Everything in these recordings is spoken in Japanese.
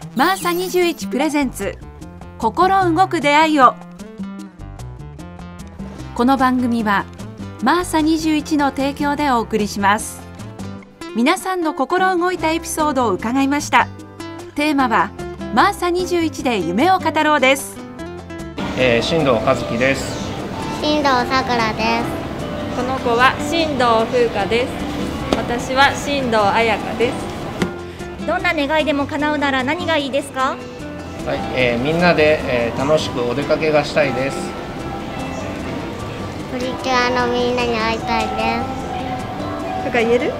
マーサ21プレゼンツ心動く出会いを。この番組はマーサ21の提供でお送りします。皆さんの心動いたエピソードを伺いました。テーマはマーサ21で夢を語ろうです。 新藤和樹です。 新藤さくらです。 この子は新藤風花です。私は新藤彩香です。 どんな願いでも叶うなら何がいいですか？ はい、みんなで、楽しくお出かけがしたいです。 プリキュアのみんなに会いたいです。 とか言える？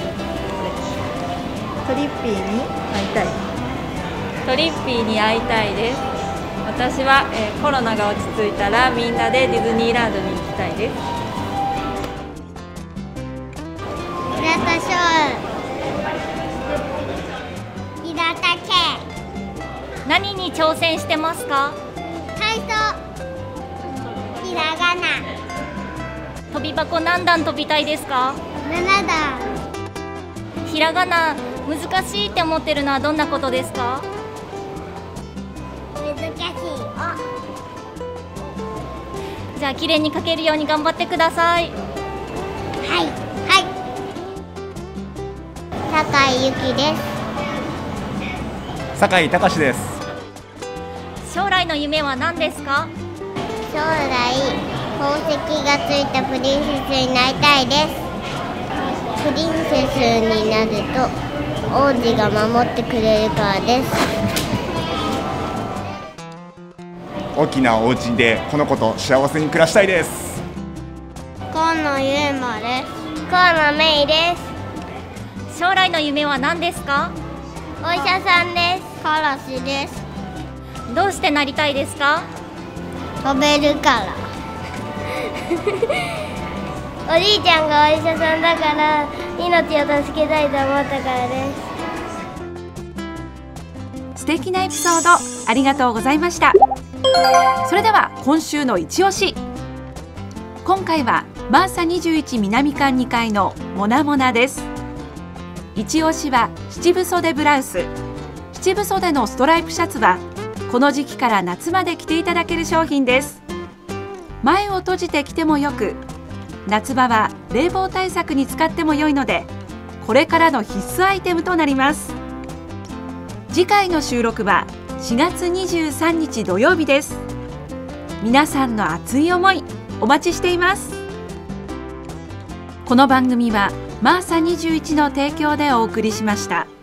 トリッピーに会いたい。トリッピーに会いたいです。私は、コロナが落ち着いたらみんなでディズニーランドに行きたいです。 平田翔、平田圭。 何に挑戦してますか？ 体操、ひらがな。 跳び箱何段跳びたいですか 7段。 ひらがな難しいって思ってるのはどんなことですか？ 難しい。 じゃあ綺麗に書けるように頑張ってください。 はいはい。酒井由紀です。 酒井隆です。 将来の夢は何ですか？ 将来宝石がついたプリンセスになりたいです。プリンセスになると王子が守ってくれるからです。 大きなお家でこの子と幸せに暮らしたいです。 河野ゆうまです。河野めいです。 将来の夢は何ですか？ お医者さんです。カラスです。 どうしてなりたいですか？ 飛べるからおじいちゃんがお医者さんだから命を助けたいと思ったからです。 素敵なエピソードありがとうございました。それでは今週の一押し。今回はマーサ21南館2階のモナモナです。一押しは七分袖ブラウス。七分袖のストライプシャツはこの時期から夏まで着ていただける商品です。前を閉じて着てもよく、夏場は冷房対策に使っても良いので、これからの必須アイテムとなります。次回の収録は4月23日土曜日です。皆さんの熱い思いお待ちしています。この番組はマーサ21の提供でお送りしました。